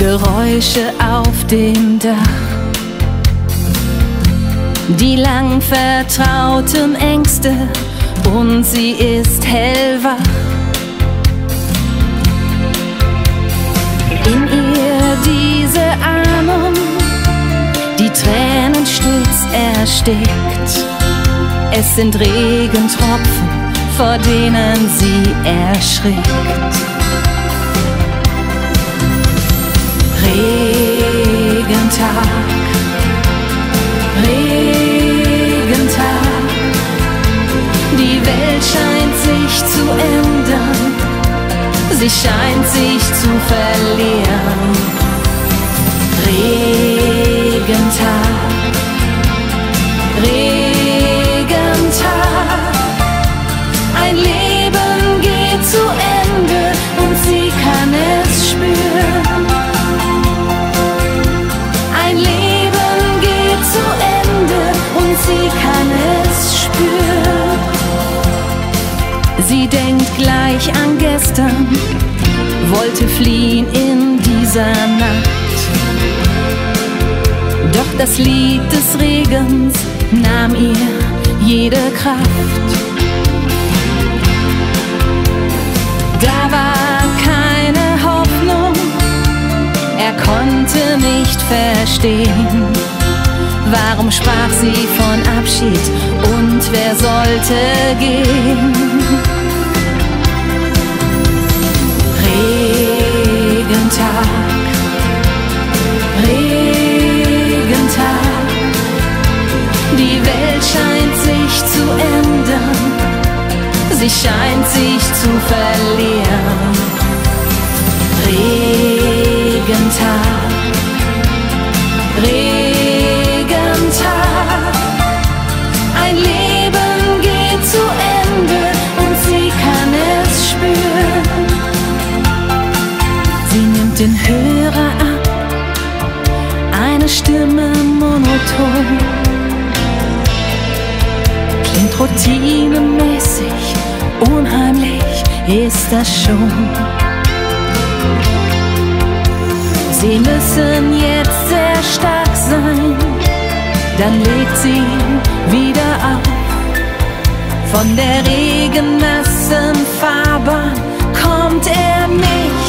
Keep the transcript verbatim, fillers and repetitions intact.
Geräusche auf dem Dach, die lang vertrauten Ängste, und sie ist hellwach. In ihr diese Ahnung, die Tränen stets erstickt. Es sind Regentropfen, vor denen sie erschrickt. Regentag, Regentag, die Welt scheint sich zu ändern, sie scheint sich zu verlieren. Regentag, Regentag, ein Leben geht zu Ende und sie kann es spüren. Ein Leben geht zu Ende und sie kann es spüren. Sie denkt gleich an gestern, wollte fliehen in dieser Nacht. Doch das Lied des Regens nahm ihr jede Kraft. Da war keine Hoffnung, er konnte nicht verstehen. Warum sprach sie von Abschied und wer sollte gehen? Regentag, Regentag, die Welt scheint sich zu ändern, sie scheint sich zu verlieren. Regentag, Regentag, ein Leben geht zu Ende und sie kann es spüren. Sie nimmt den Hörer ab, eine Stimme monoton, klingt routinemäßig, unheimlich ist das schon. Sie müssen jetzt sehr stark sein, dann legt sie wieder auf. Von der regennassen Fahrbahn kommt er nicht